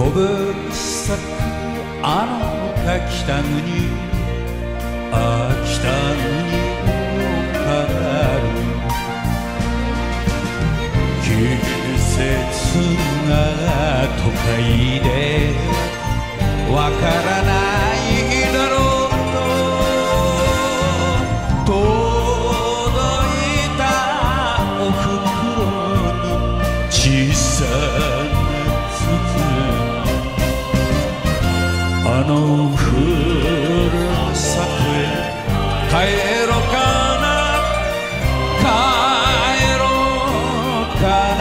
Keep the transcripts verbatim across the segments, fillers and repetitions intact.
ぶ咲くあの秋田国、秋田国のかる季節が都会でわからないだろうと、届いたおふくろの小さなあのふるさとへ帰ろうかな、帰ろうかな。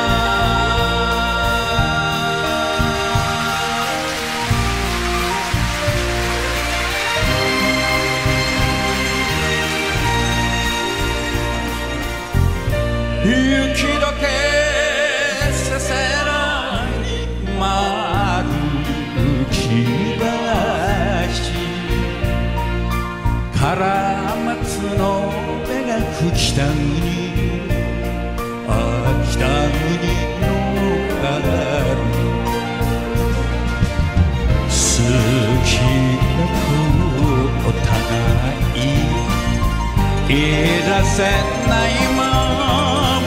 雪解けせせらに舞う木橋、カラマツの芽が吹きたぐに、秋田国のかる好きだとお互い言い出せないまま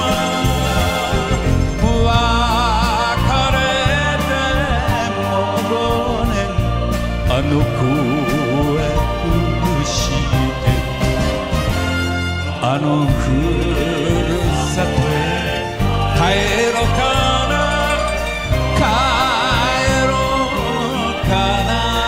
別れてもごねん、あの子あのふるさとへ帰ろうかな、帰ろうかな。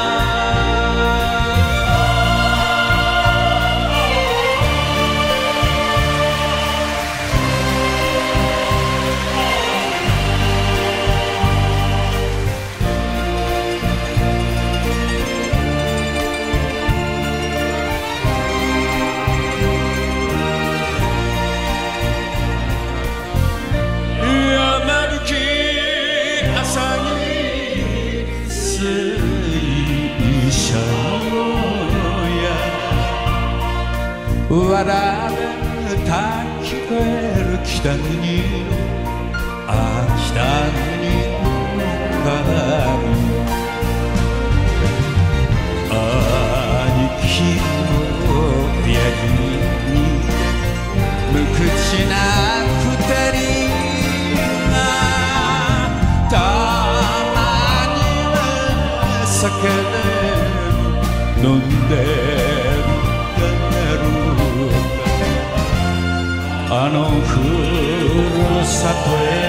笑う歌聞こえる北国の秋田国のかる兄貴の親父に無口な二人がたまには酒で飲んであのふるさとへ